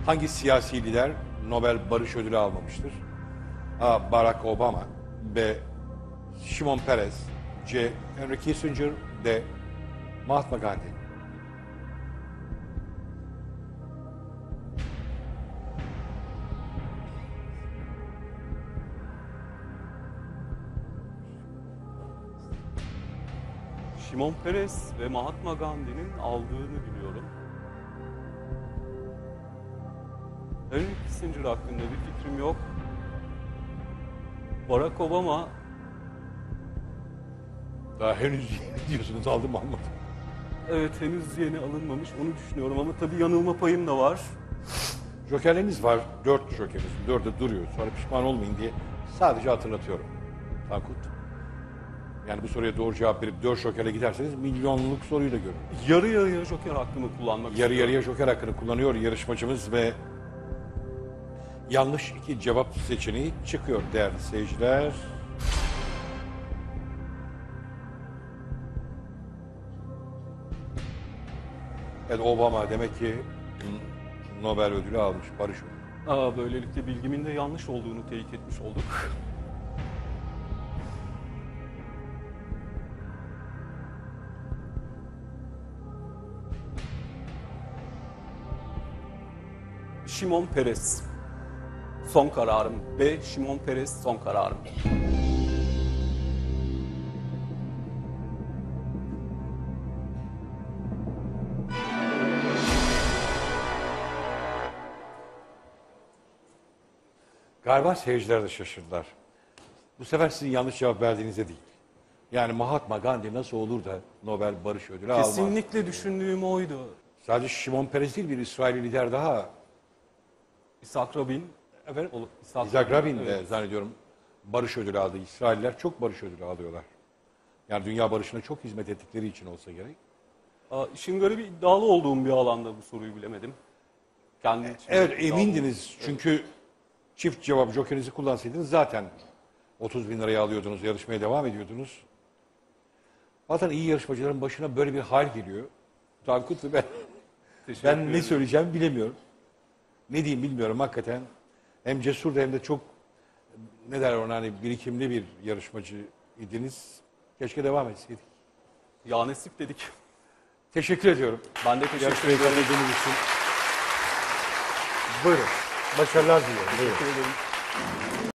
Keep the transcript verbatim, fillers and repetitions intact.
Hangi siyasi lider Nobel Barış Ödülü almamıştır? A. Barack Obama, B. Shimon Peres, C. Henry Kissinger, D. Mahatma Gandhi. Shimon Peres ve Mahatma Gandhi'nin aldığını biliyorum. Henry Kissinger hakkında bir fikrim yok. Barack Obama, Daha henüz diyorsunuz, aldım almadım. evet henüz yeni alınmamış, onu düşünüyorum ama tabii yanılma payım da var. Jokerleriniz var. Dört jokeriniz. Dörde duruyor. Sonra pişman olmayın diye sadece hatırlatıyorum. Tankut. Yani bu soruya doğru cevap verip dört jokerle giderseniz milyonluk soruyla görün. Yarı yarıya joker hakkımı kullanmak Yarı istiyorum. yarıya joker hakkını kullanıyor yarışmacımız ve yanlış iki cevap seçeneği çıkıyor değerli seyirciler. Evet, Obama demek ki Nobel ödülü almış, Barış Ödülü. Aa, böylelikle bilgimin de yanlış olduğunu teyit etmiş olduk. Shimon Peres. Son kararım. B. Shimon Peres son kararım. Galiba seyirciler de şaşırdılar. Bu sefer sizin yanlış cevap verdiğinize değil. Yani Mahatma Gandhi nasıl olur da Nobel Barış Ödülü almaz? Kesinlikle düşündüğüm oydu. Sadece Shimon Peres değil, bir İsrail lider daha. İshak Rabin. Efendim? Ol- İshak Rabin de evet. zannediyorum barış ödülü aldı. İsrailler çok barış ödülü alıyorlar. Yani dünya barışına çok hizmet ettikleri için olsa gerek. Aa, işin garibi iddialı olduğum bir alanda bu soruyu bilemedim. Kendim için Evet, iddialı emindiniz. oldum. Çünkü çift cevap jokerinizi kullansaydınız zaten otuz bin liraya alıyordunuz, yarışmaya devam ediyordunuz. Zaten iyi yarışmacıların başına böyle bir hal geliyor. Tankut ve ben, Teşekkür ben ne ederim. söyleyeceğimi bilemiyorum. Ne diyeyim bilmiyorum hakikaten. Hem cesur da hem de çok, ne derler ona, hani birikimli bir yarışmacı idiniz. Keşke devam etseydik. Ya nasip dedik. Teşekkür ediyorum. Ben de teşekkür Yarışmayı ederim. katıldığınız için. Buyurun. Başarılar diliyorum. Buyurun. Teşekkür ederim.